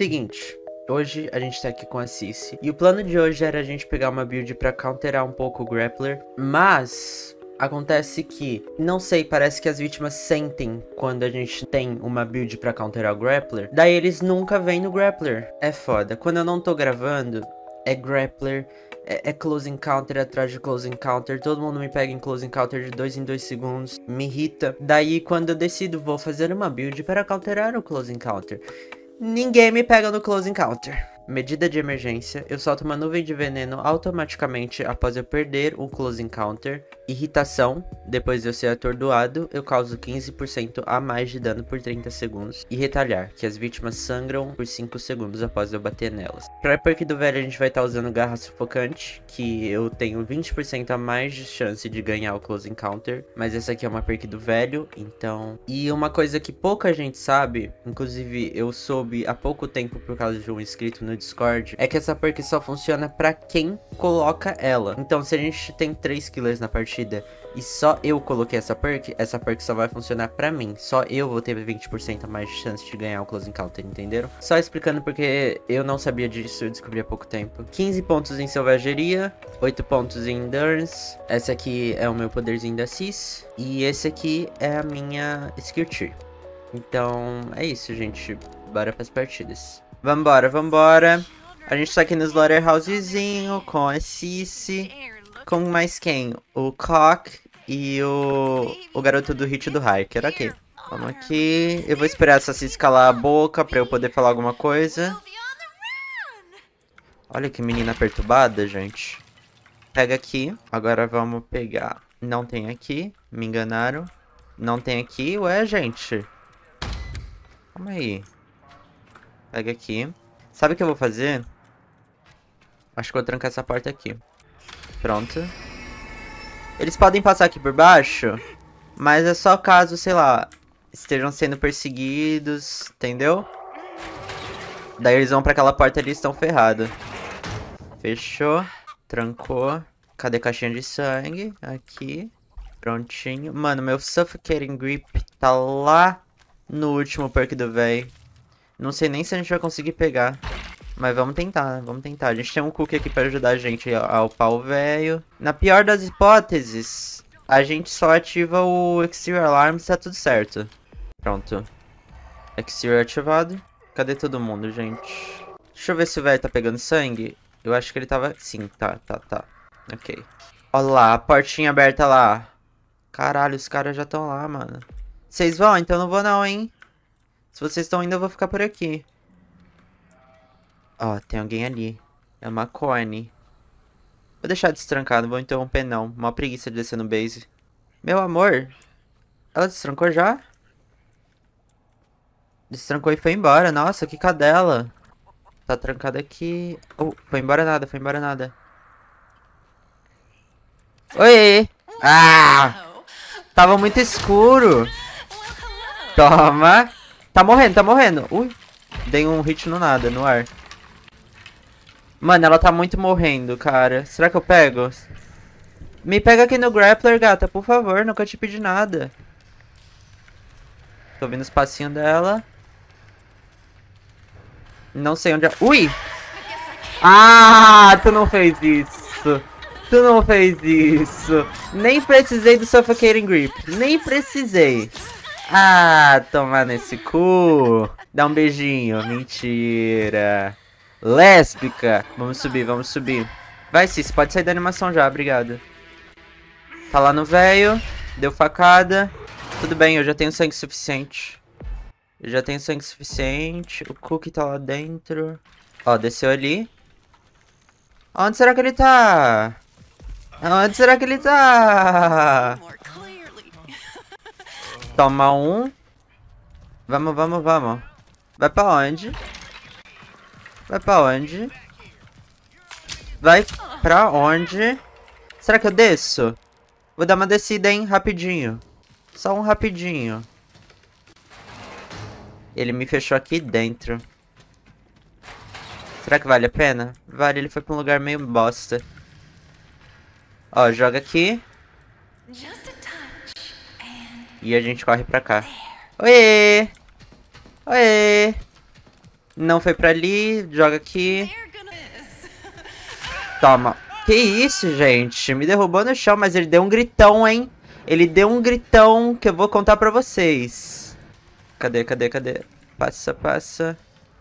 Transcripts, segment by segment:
Seguinte, hoje a gente tá aqui com a Cici, e o plano de hoje era a gente pegar uma build pra counterar um pouco o Grappler, mas acontece que, não sei, parece que as vítimas sentem quando a gente tem uma build pra counterar o Grappler, daí eles nunca vêm no Grappler. É foda, quando eu não tô gravando, é Grappler, é close encounter atrás de close encounter, todo mundo me pega em close encounter de 2 em 2 segundos, me irrita. Daí quando eu decido, vou fazer uma build para counterar o close encounter, ninguém me pega no close encounter. Medida de emergência, eu solto uma nuvem de veneno automaticamente após eu perder um close encounter. Irritação, depois de eu ser atordoado, eu causo 15% a mais de dano por 30 segundos. E retalhar, que as vítimas sangram por 5 segundos após eu bater nelas. Pra perk do velho a gente vai estar usando garra sufocante, que eu tenho 20% a mais de chance de ganhar o close encounter. Mas essa aqui é uma perk do velho, então... E uma coisa que pouca gente sabe, inclusive eu soube há pouco tempo por causa de um inscrito no Discord, é que essa perk só funciona pra quem coloca ela. Então se a gente tem 3 killers na partida e só eu coloquei essa perk só vai funcionar pra mim. Só eu vou ter 20% a mais de chance de ganhar o close encounter, entenderam? Só explicando porque eu não sabia disso, eu descobri há pouco tempo. 15 pontos em selvageria, 8 pontos em endurance. Essa aqui é o meu poderzinho da Cis. E esse aqui é a minha skill tree. Então é isso, gente. Bora pras partidas. Vambora, vambora. A gente tá aqui no Slaughterhousezinho com a Cici. Com mais quem? O Cock e o garoto do hit do Hiker. Ok. Vamos aqui. Eu vou esperar essa Cici calar a boca pra eu poder falar alguma coisa. Olha que menina perturbada, gente. Pega aqui. Agora vamos pegar. Não tem aqui. Me enganaram. Não tem aqui. Ué, gente. Calma aí. Pega aqui. Sabe o que eu vou fazer? Acho que eu vou trancar essa porta aqui. Pronto. Eles podem passar aqui por baixo, mas é só caso, sei lá, estejam sendo perseguidos, entendeu? Daí eles vão pra aquela porta ali e estão ferrados. Fechou. Trancou. Cadê a caixinha de sangue? Aqui. Prontinho. Mano, meu Suffocating Grip tá lá no último perk do véi. Não sei nem se a gente vai conseguir pegar. Mas vamos tentar, né? Vamos tentar. A gente tem um cookie aqui pra ajudar a gente a upar o velho. Na pior das hipóteses, a gente só ativa o Exterior Alarm se tá tudo certo. Pronto. Exterior ativado. Cadê todo mundo, gente? Deixa eu ver se o velho tá pegando sangue. Eu acho que ele tava... Sim, tá. Ok. Olha lá, a portinha aberta lá. Caralho, os caras já estão lá, mano. Vocês vão? Então não vou não, hein? Se vocês estão indo, eu vou ficar por aqui. Ó, tem alguém ali. É uma Connie. Vou deixar destrancado, não vou interromper não. Uma preguiça de descer no base. Meu amor. Ela destrancou já? Destrancou e foi embora. Nossa, que cadela. Tá trancada aqui. Oh, foi embora nada, foi embora nada. Oi! Ah! Tava muito escuro. Toma. Tá morrendo, tá morrendo. Ui. Dei um hit no nada, no ar. Mano, ela tá muito morrendo, cara. Será que eu pego? Me pega aqui no Grappler, gata, por favor. Nunca te pedi nada. Tô ouvindo os passinhos dela. Não sei onde... Ui! Ah, tu não fez isso. Tu não fez isso. Nem precisei do Suffocating Grip. Nem precisei. Ah, toma nesse cu. Dá um beijinho. Mentira. Lésbica. Vamos subir, vamos subir. Vai, Cis, pode sair da animação já, obrigado. Tá lá no velho. Deu facada. Tudo bem, eu já tenho sangue suficiente. Eu já tenho sangue suficiente. O Cookie tá lá dentro. Ó, desceu ali. Onde será que ele tá? Onde será que ele tá? Toma um. Vamos, vamos, vamos. Vai pra onde? Vai pra onde? Vai pra onde? Será que eu desço? Vou dar uma descida, hein? Rapidinho. Só um rapidinho. Ele me fechou aqui dentro. Será que vale a pena? Vale, ele foi pra um lugar meio bosta. Ó, joga aqui. E a gente corre pra cá. Oiê! Oiê! Não foi pra ali. Joga aqui. Toma. Que isso, gente? Me derrubou no chão, mas ele deu um gritão, hein? Ele deu um gritão que eu vou contar pra vocês. Cadê? Passa, passa.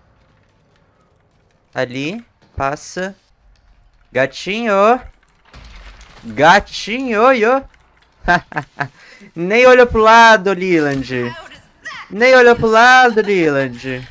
Ali. Passa. Gatinho. Gatinho, yo. Nem olhou pro lado, Leland. Nem olhou pro lado, Leland.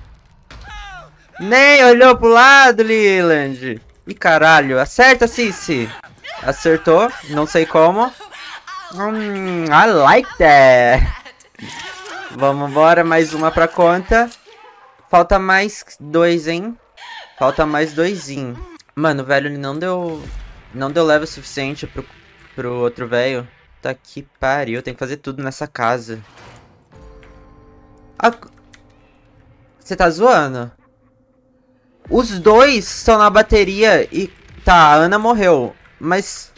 Nem olhou pro lado, Leland. Ih, caralho. Acerta, Cici. Acertou. Não sei como. I like that. Vamos embora. Mais uma pra conta. Falta mais 2, hein? Falta mais 2. Mano, velho, ele não deu level suficiente pro outro velho. Tá que pariu. Tem que fazer tudo nessa casa. Você tá zoando? Os dois estão na bateria e... Tá, a Ana morreu. Mas...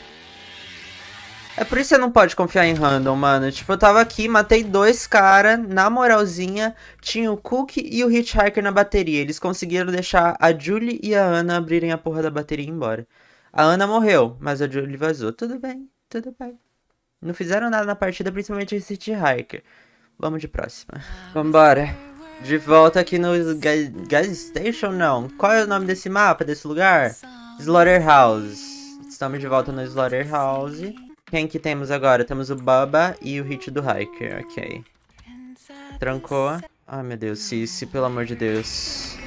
É por isso que você não pode confiar em random, mano. Tipo, eu tava aqui, matei 2 caras, na moralzinha. Tinha o Cook e o Hitchhiker na bateria. Eles conseguiram deixar a Julie e a Ana abrirem a porra da bateria e ir embora. A Ana morreu, mas a Julie vazou. Tudo bem, tudo bem. Não fizeram nada na partida, principalmente esse Hitchhiker. Vamos de próxima. Vambora. De volta aqui no Gas Station, não. Qual é o nome desse mapa, desse lugar? Slaughterhouse. Estamos de volta no Slaughterhouse. Quem que temos agora? Temos o Bubba e o Hit do Hiker, ok. Trancou. Ai, meu Deus, Cici, pelo amor de Deus.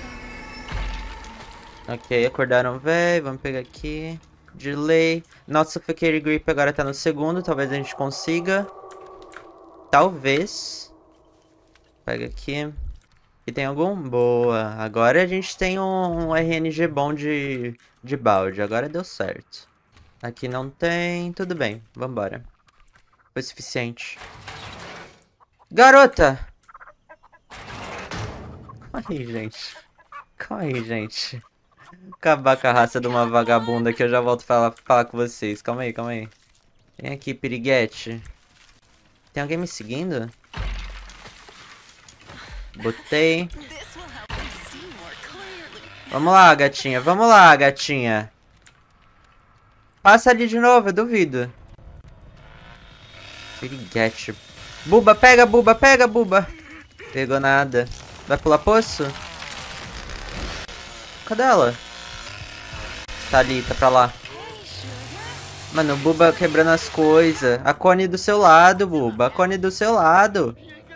Ok, acordaram, véi. Vamos pegar aqui. Delay. Nosso Suffocating Grip agora tá no segundo. Talvez a gente consiga. Talvez. Pega aqui. E tem algum? Boa. Agora a gente tem um RNG bom de balde. Agora deu certo. Aqui não tem. Tudo bem. Vambora. Foi suficiente. Garota! Calma aí, gente. Calma aí, gente. Acabar com a raça de uma vagabunda que eu já volto falar com vocês. Calma aí, calma aí. Vem aqui, piriguete. Tem alguém me seguindo? Botei. Vamos lá, gatinha. Vamos lá, gatinha. Passa ali de novo, eu duvido. Piriguete. Buba, pega, Buba, pega, Buba. Pegou nada. Vai pular poço? Cadê ela? Tá ali, tá pra lá. Mano, o Buba quebrando as coisas. A Connie do seu lado, Buba. A Connie do seu lado.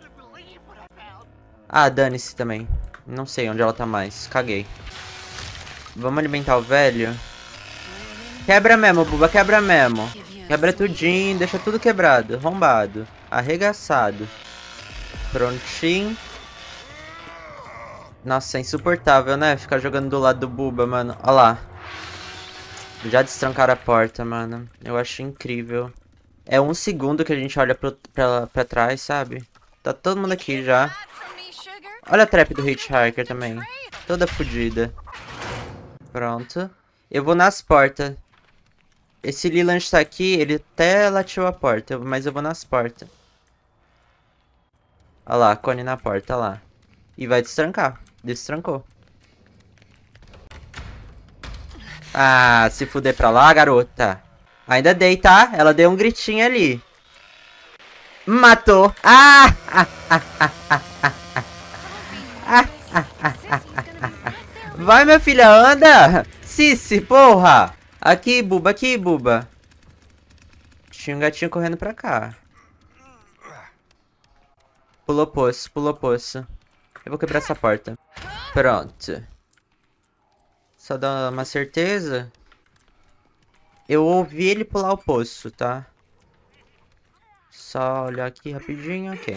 Ah, dane-se também. Não sei onde ela tá mais. Caguei. Vamos alimentar o velho? Quebra mesmo, Buba. Quebra mesmo. Quebra tudinho. Deixa tudo quebrado. Arrombado. Arregaçado. Prontinho. Nossa, é insuportável, né? Ficar jogando do lado do Buba, mano. Olha lá. Já destrancaram a porta, mano. Eu acho incrível. É 1 segundo que a gente olha pra trás, sabe? Tá todo mundo aqui já. Olha a trap do Hitchhiker também. Toda fodida. Pronto. Eu vou nas portas. Esse Leland tá aqui, ele até latiu a porta, mas eu vou nas portas. Olha lá, Connie na porta, olha lá. E vai destrancar. Destrancou. Ah, se fuder pra lá, garota. Ainda dei, tá? Ela deu um gritinho ali. Matou. Ah! Vai, minha filha, anda. Cici, porra. Aqui, Buba, aqui, Buba. Tinha um gatinho correndo pra cá. Pulou poço, pulou poço. Eu vou quebrar essa porta. Pronto. Só dar uma certeza. Eu ouvi ele pular o poço, tá? Só olhar aqui rapidinho, ok.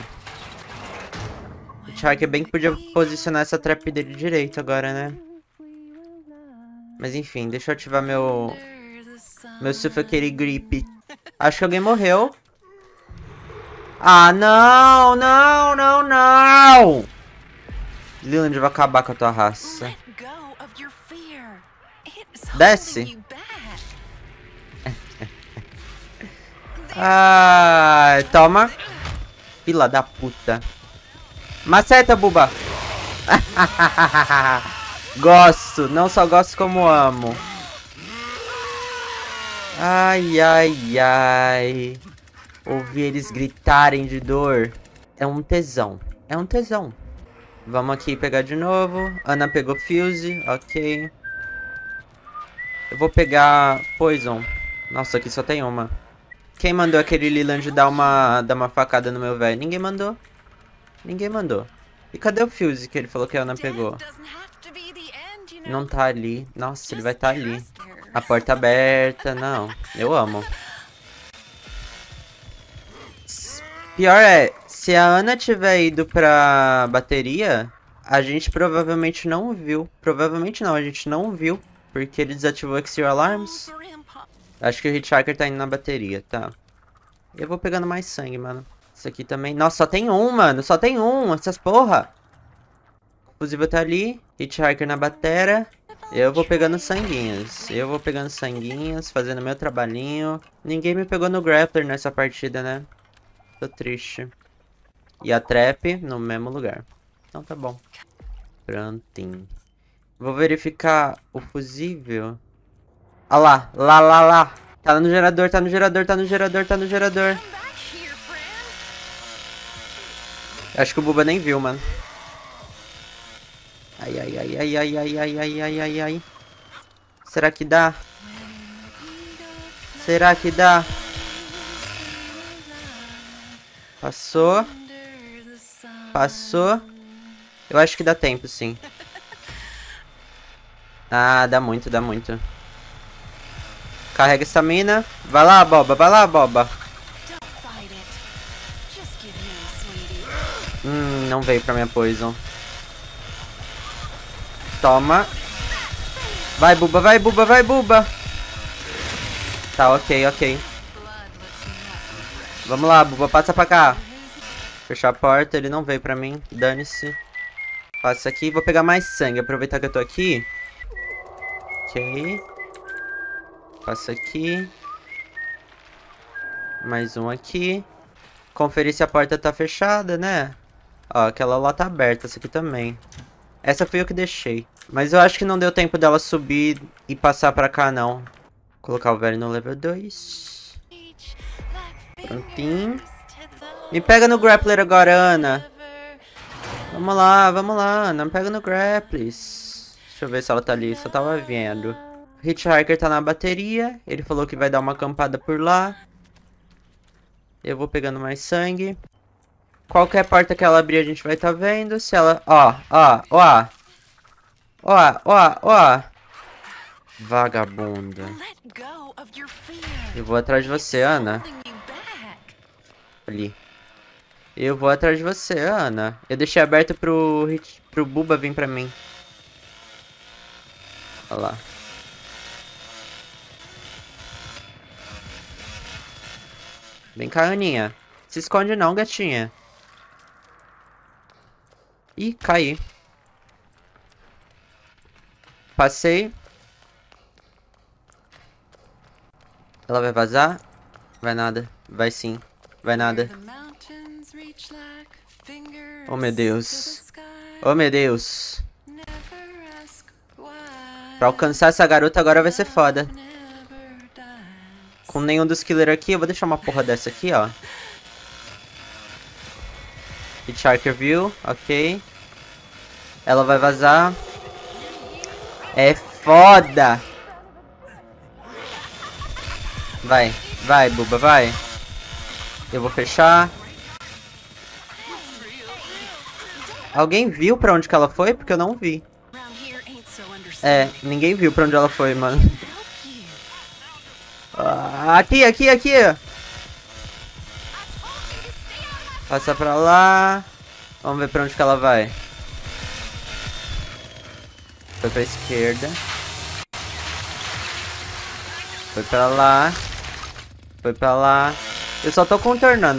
O Hitchhiker bem que podia posicionar essa trap dele direito agora, né? Mas enfim, deixa eu ativar meu Suffocating Grip. Acho que alguém morreu. Ah, não, não, não, não! Leland vai acabar com a tua raça. Desce. Ai, toma. Fila da puta. Maceta, Buba. Gosto, não só gosto como amo. Ai, ai, ai. Ouvir eles gritarem de dor é um tesão. É um tesão. Vamos aqui pegar de novo. Ana pegou Fuse, ok. Eu vou pegar Poison. Nossa, aqui só tem uma. Quem mandou aquele Leland dar uma facada no meu velho? Ninguém mandou. Ninguém mandou. E cadê o Fuse que ele falou que a Ana pegou? Não tá ali. Nossa, ele vai estar ali. A porta aberta. Não, eu amo. Pior é, se a Ana tiver ido pra bateria, a gente provavelmente não viu. Provavelmente não, a gente não viu. Porque ele desativou Exterior Alarms. Acho que o Hitchhiker tá indo na bateria, tá. Eu vou pegando mais sangue, mano. Isso aqui também. Nossa, só tem um, mano. Só tem um, essas porra. O fusível tá ali. Hitchhiker na batera. Eu vou pegando sanguinhos. Eu vou pegando sanguinhos, fazendo meu trabalhinho. Ninguém me pegou no grappler nessa partida, né? Tô triste. E a trap no mesmo lugar. Então tá bom. Prontinho. Vou verificar o fusível. Olha lá, lá. Tá no gerador, tá no gerador, tá no gerador, tá no gerador. Acho que o Buba nem viu, mano. Ai, ai, ai, ai, ai, ai, ai, ai, ai, ai, ai. Será que dá? Será que dá? Passou. Passou. Eu acho que dá tempo, sim. Ah, dá muito, dá muito. Carrega essa mina. Vai lá, boba, vai lá, boba. Não veio pra minha poison. Toma. Vai, buba, vai, buba, vai, buba. Tá, ok, ok. Vamos lá, buba, passa pra cá. Fechar a porta, ele não veio pra mim. Dane-se. Passa aqui, vou pegar mais sangue. Aproveitar que eu tô aqui. Ok. Passa aqui. Mais um aqui. Conferir se a porta tá fechada, né? Ó, aquela lá tá aberta, essa aqui também. Essa fui eu que deixei. Mas eu acho que não deu tempo dela subir e passar pra cá, não. Vou colocar o velho no level 2. Prontinho. Me pega no grappler agora, Ana. Vamos lá, Ana. Me pega no grapples. Deixa eu ver se ela tá ali. Só tava vendo. O Hitchhiker tá na bateria. Ele falou que vai dar uma acampada por lá. Eu vou pegando mais sangue. Qualquer porta que ela abrir, a gente vai tá vendo. Se ela... Ó. Vagabunda. Eu vou atrás de você, Ana. Ali. Eu vou atrás de você, Ana. Eu deixei aberto pro Buba vir pra mim. Olha lá. Vem cá, Aninha. Se esconde não, gatinha. Ih, caí. Passei. Ela vai vazar? Vai nada. Vai sim. Vai nada. Oh, meu Deus. Oh, meu Deus. Pra alcançar essa garota agora vai ser foda. Com nenhum dos killers aqui, eu vou deixar uma porra dessa aqui, ó. Hitchhiker viu, ok. Ela vai vazar. É foda. Vai, Buba, vai. Eu vou fechar. Alguém viu pra onde que ela foi? Porque eu não vi. É, ninguém viu pra onde ela foi, mano. Aqui. Passa pra lá. Vamos ver pra onde que ela vai. Foi pra esquerda. Foi pra lá. Foi pra lá. Eu só tô contornando,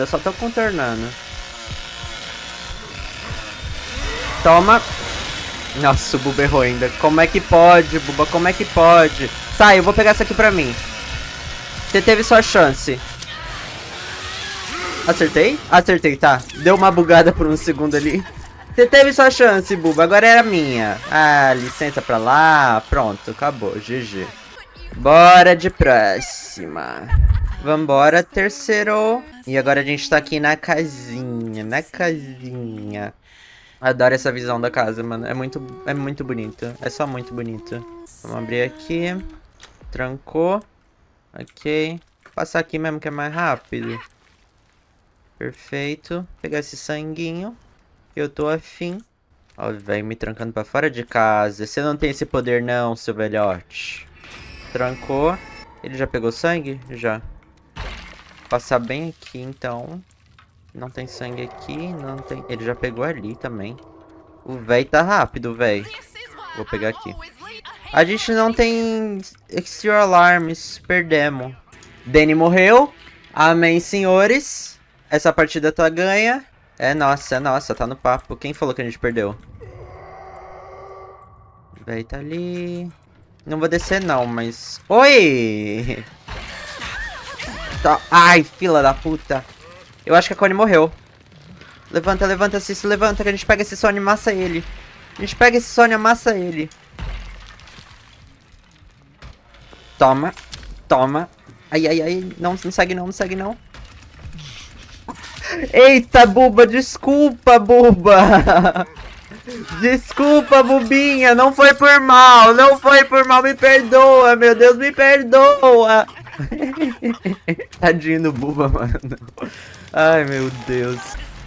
Toma. Nossa, o Buba errou ainda. Como é que pode, Buba? Como é que pode? Sai, eu vou pegar essa aqui pra mim. Você teve sua chance. Acertei? Acertei, tá. Deu uma bugada por um segundo ali. Você teve sua chance, Buba. Agora era minha. Ah, licença pra lá. Pronto, acabou. GG. Bora de próxima. Vambora, terceiro. E agora a gente tá aqui na casinha. Na casinha. Adoro essa visão da casa, mano. É muito bonito. É só muito bonito. Vamos abrir aqui. Trancou. Ok. Passar aqui mesmo que é mais rápido. Perfeito. Pegar esse sanguinho. Eu tô afim. Ó, velho, me trancando pra fora de casa. Você não tem esse poder não, seu velhote. Trancou. Ele já pegou sangue? Já. Passar bem aqui, então. Não tem sangue aqui. Não tem... Ele já pegou ali também. O velho tá rápido, velho. Vou pegar aqui. A gente não tem Extra Alarms. Perdemos. Danny morreu. Amém, senhores. Essa partida tá ganha. É nossa, tá no papo. Quem falou que a gente perdeu? O velho tá ali. Não vou descer não, mas... Oi! Tá... Ai, fila da puta. Eu acho que a Connie morreu. Levanta, levanta, Cici, levanta, que a gente pega esse Sony e amassa ele. A gente pega esse Sony e amassa ele. Toma, toma. Ai, ai, ai, não segue não, não segue não. Eita, Buba, desculpa, Buba. Desculpa, Bubinha, não foi por mal, não foi por mal, me perdoa, meu Deus, me perdoa. Tadinho do Buba, mano. Ai, meu Deus.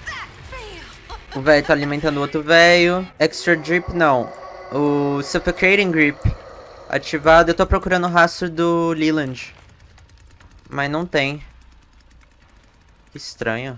O velho tá alimentando o outro velho. Extra Drip, não. O Suffocating Grip ativado. Eu tô procurando o rastro do Leland, mas não tem. Que estranho.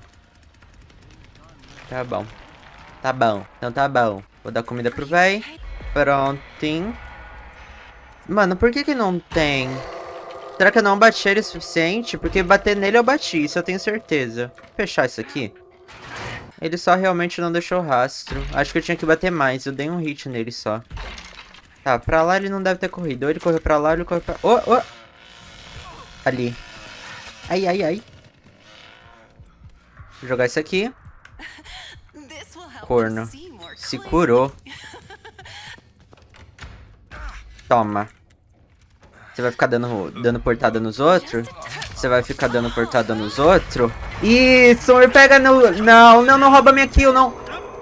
Tá bom. Tá bom. Então tá bom. Vou dar comida pro véi. Prontinho. Mano, por que não tem? Será que eu não bati ele o suficiente? Porque bater nele eu bati, isso eu tenho certeza. Vou fechar isso aqui. Ele só realmente não deixou rastro. Acho que eu tinha que bater mais. Eu dei um hit nele só. Tá, pra lá ele não deve ter corrido. Ou ele correu pra lá, ou ele correu pra... Oh, oh! Ali. Ai, ai, ai. Vou jogar isso aqui. Corno. Se curou. Toma. Você vai ficar dando portada nos outros? Você vai ficar dando portada nos outros? Isso, me pega no... Não rouba minha kill, não.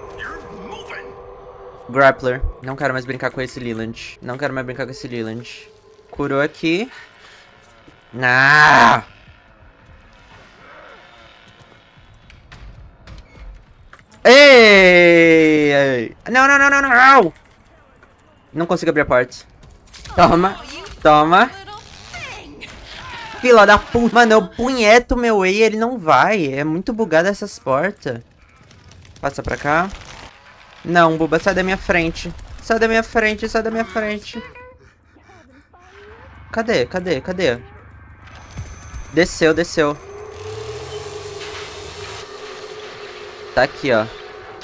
Grappler. Não quero mais brincar com esse Leland. Não quero mais brincar com esse Leland. Curou aqui. Ah! Ei! Ei. Não, não, não, não, não! Não consigo abrir a porta. Toma, toma. Fila da puta. Mano, eu punheto meu E e ele não vai. É muito bugado essas portas. Passa pra cá. Não, Buba, sai da minha frente. Sai da minha frente, sai da minha frente. Cadê? Cadê? Cadê? Desceu, desceu. Tá aqui, ó.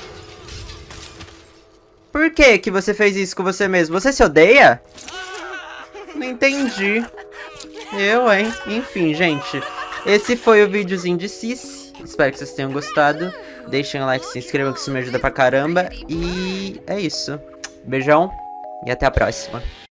Por que que você fez isso com você mesmo? Você se odeia? Não entendi. Eu, hein? Enfim, gente. Esse foi o videozinho de Cici. Espero que vocês tenham gostado. Deixem um like, se inscrevam, que isso me ajuda pra caramba. E é isso. Beijão e até a próxima.